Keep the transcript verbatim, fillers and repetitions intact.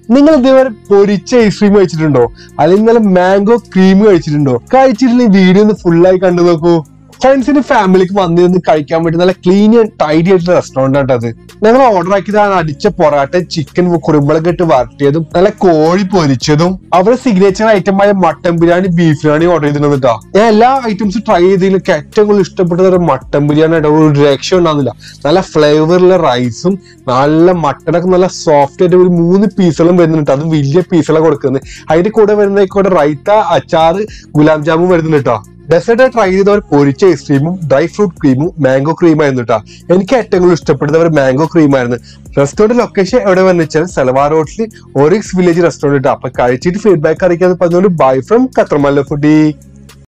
നിങ്ങൾ ഇതുവരെ പൊരിച്ച ഐസ്ക്രീം കഴിച്ചിട്ടുണ്ടോ? അല്ലെങ്കിൽ നല്ല മാംഗോ ക്രീം കഴിച്ചിട്ടുണ്ടോ? കഴിച്ചിട്ടുണ്ടെങ്കിൽ വീഡിയോ ഒന്ന് ഫുള്ളായി കണ്ടു നോക്കൂ. ഫ്രണ്ട്സിന്റെ ഫാമിലിക്ക് വന്നിരുന്ന് കഴിക്കാൻ വേണ്ടി നല്ല ക്ലീൻ ആൻഡ് ടൈഡി ആയിട്ടുള്ള റെസ്റ്റോറന്റ് ആണ് അത്. ഞങ്ങൾ ഓർഡർ ആക്കിയതാണ് അടിച്ച പൊറാട്ട, ചിക്കൻ കുരുമുളക് ഇട്ട് വരട്ടിയതും നല്ല കോഴി പൊരിച്ചതും അവരുടെ സിഗ്നേച്ചർ ഐറ്റമായ mutton biryani, beef biryani order ചെയ്തിരുന്നിട്ടാ. ഞാൻ എല്ലാ ഐറ്റംസും ട്രൈ ചെയ്തതിലൊക്കെ ഏറ്റവും കൂടുതൽ ഇഷ്ടപ്പെട്ടത് ഒരു മട്ടൻ ബിരിയാണി ആയിട്ട്. ഒരു രക്ഷ ഉണ്ടാകുന്നില്ല. നല്ല ഫ്ലേവറുള്ള റൈസും നല്ല മട്ടനൊക്കെ നല്ല സോഫ്റ്റ് ആയിട്ട് ഒരു മൂന്ന് പീസുകളും വരുന്നുണ്ട്. അത് വലിയ പീസുകളെ കൊടുക്കുന്നത്. അതിന്റെ കൂടെ വരുന്നതിക്കൂടെ റൈത്ത, അച്ചാറ്, ഗുലാബ് ജാമുൻ വരുന്നുണ്ട് കേട്ടോ. ഡെസേർട്ട് ട്രൈ ചെയ്തവർ പൊരിച്ച ഐസ്ക്രീമും ഡ്രൈ ഫ്രൂട്ട് ക്രീമും മാംഗോ ക്രീമായിരുന്നു കേട്ടോ. എനിക്ക് ഏറ്റവും കൂടുതൽ ഇഷ്ടപ്പെട്ടത് മാംഗോ ക്രീമായിരുന്നു. റെസ്റ്റോറന്റ് ലൊക്കേഷൻ എവിടെ വന്നു വെച്ചാൽ സലവാർ റോഡിൽ ഓറിക്സ് വില്ലേജ് റെസ്റ്റോറന്റ്. അപ്പൊ കഴിച്ചിട്ട് ഫീഡ്ബാക്ക് അറിയിക്കാന്ന് പറഞ്ഞുകൊണ്ട് ബൈ ഫ്രം ഖത്തർ മല്ല ഫുഡി.